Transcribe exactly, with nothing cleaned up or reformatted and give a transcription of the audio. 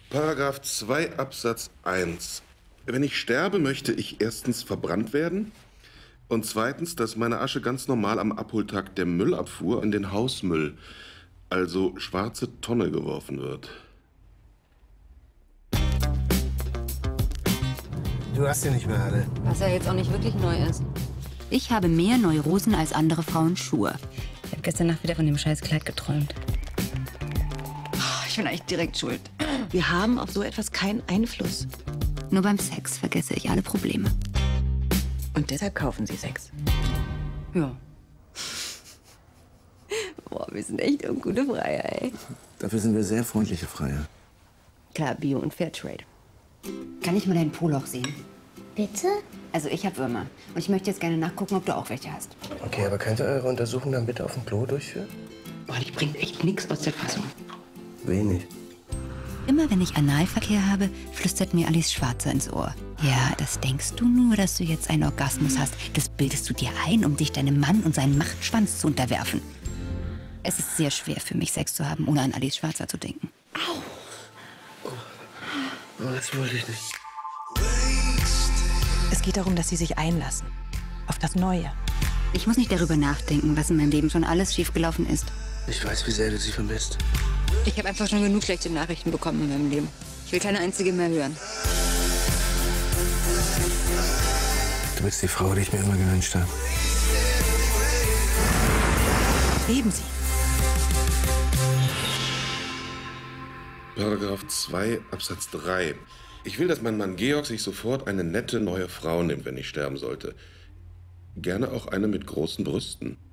Paragraph zwei Absatz eins. Wenn ich sterbe, möchte ich erstens verbrannt werden und zweitens, dass meine Asche ganz normal am Abholtag der Müllabfuhr in den Hausmüll, also schwarze Tonne, geworfen wird. Du hast ja nicht mehr alle. Was ja jetzt auch nicht wirklich neu ist. Ich habe mehr Neurosen als andere Frauen Schuhe. Ich habe gestern Nacht wieder von dem scheiß Kleid geträumt. Ich bin eigentlich direkt schuld. Wir haben auf so etwas keinen Einfluss. Nur beim Sex vergesse ich alle Probleme. Und deshalb kaufen Sie Sex. Ja. Boah, wir sind echt ungute Freier, ey. Dafür sind wir sehr freundliche Freier. Klar, Bio und Fairtrade. Kann ich mal dein Poloch sehen? Bitte? Also ich habe Würmer. Und ich möchte jetzt gerne nachgucken, ob du auch welche hast. Okay, aber könnt ihr eure Untersuchung dann bitte auf dem Klo durchführen? Boah, die bringt echt nichts aus der Fassung. Wenig. Immer wenn ich Analverkehr habe, flüstert mir Alice Schwarzer ins Ohr. Ja, das denkst du nur, dass du jetzt einen Orgasmus hast. Das bildest du dir ein, um dich deinem Mann und seinen Machtschwanz zu unterwerfen. Es ist sehr schwer für mich, Sex zu haben, ohne an Alice Schwarzer zu denken. Au! Oh, oh das wollte ich nicht. Es geht darum, dass Sie sich einlassen. Auf das Neue. Ich muss nicht darüber nachdenken, was in meinem Leben schon alles schiefgelaufen ist. Ich weiß, wie sehr du sie vermisst. Ich habe einfach schon genug schlechte Nachrichten bekommen in meinem Leben. Ich will keine einzige mehr hören. Du bist die Frau, die ich mir immer gewünscht habe. Leben Sie. Paragraph zwei Absatz drei. Ich will, dass mein Mann Georg sich sofort eine nette neue Frau nimmt, wenn ich sterben sollte. Gerne auch eine mit großen Brüsten.